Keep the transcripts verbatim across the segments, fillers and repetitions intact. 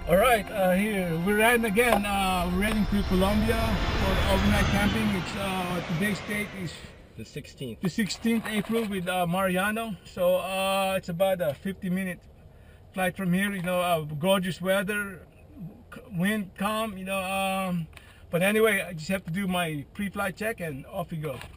Alright, uh, here we're riding again. Uh, we're riding to Colombia for overnight camping. It's uh, today's date is the sixteenth. The sixteenth April with uh, Mariano. So uh, it's about a fifty minute flight from here. You know, uh, gorgeous weather, wind calm. You know, um, but anyway, I just have to do my pre-flight check and off we go.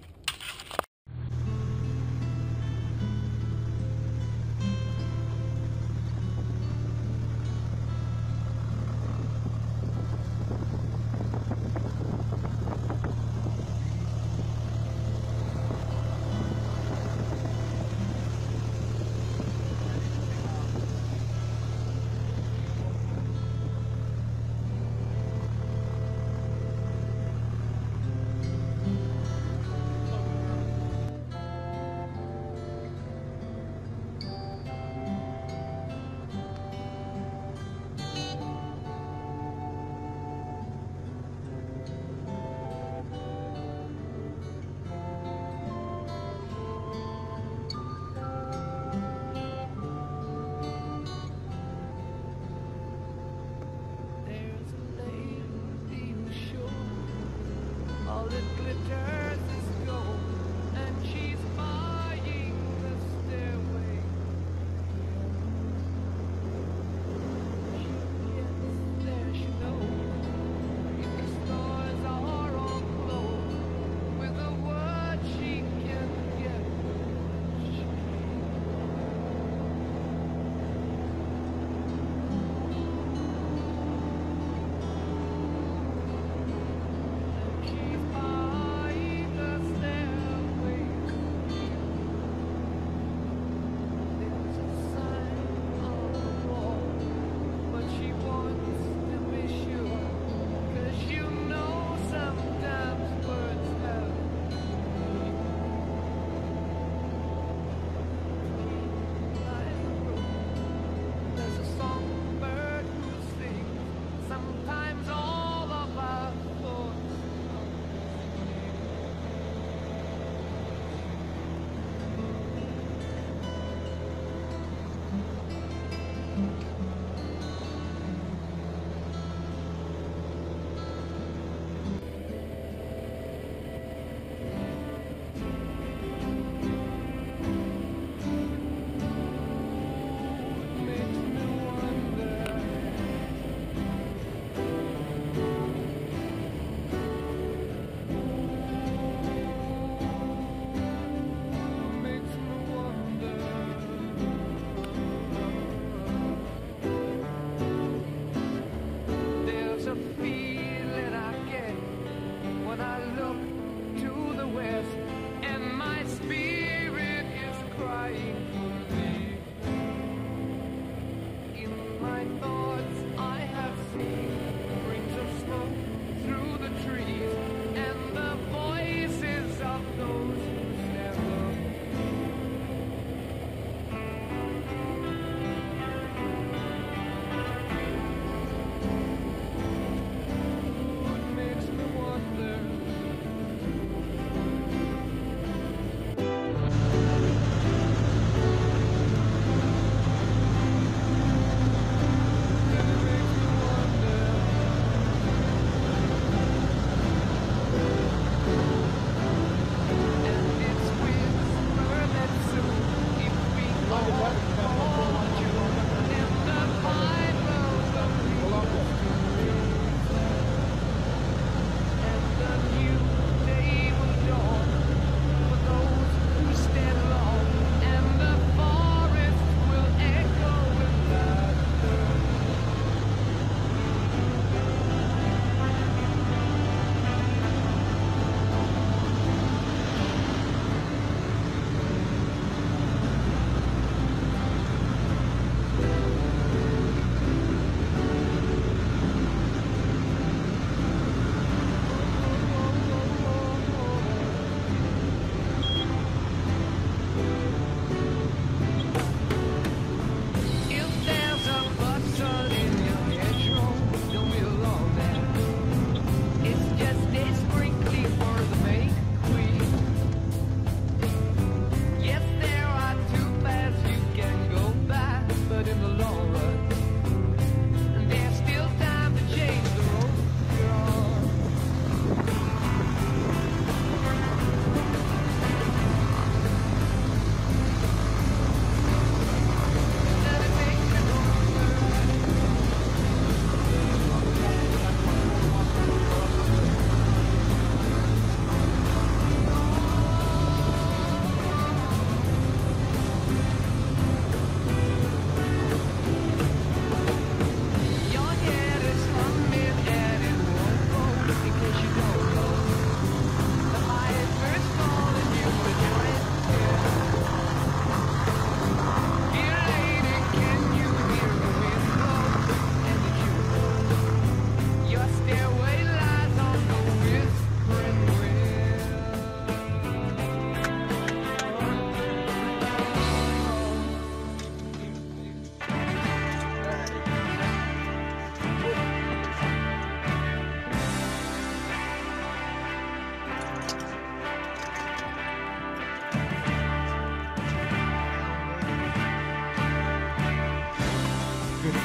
But in the long run, there's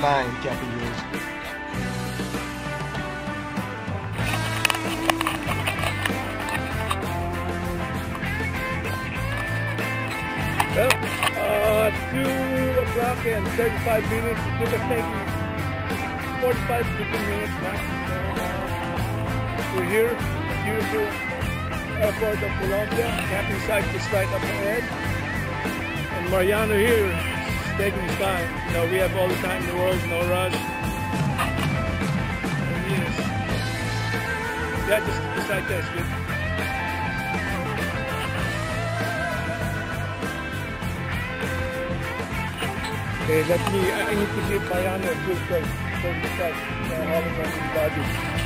fine, Captain Jules. Well, uh, two o'clock and thirty-five minutes. It was taking forty-five to fifty minutes max. So, uh, we're here, beautiful airport of Colombia. Camping site is right up ahead. And Mariano here is taking his time. You know, we have all the time in the world, no rush. And he is. Yeah, just, just like that, good. Okay, let me, I need to give Mariano a quick break. So we start uh, hauling on his body.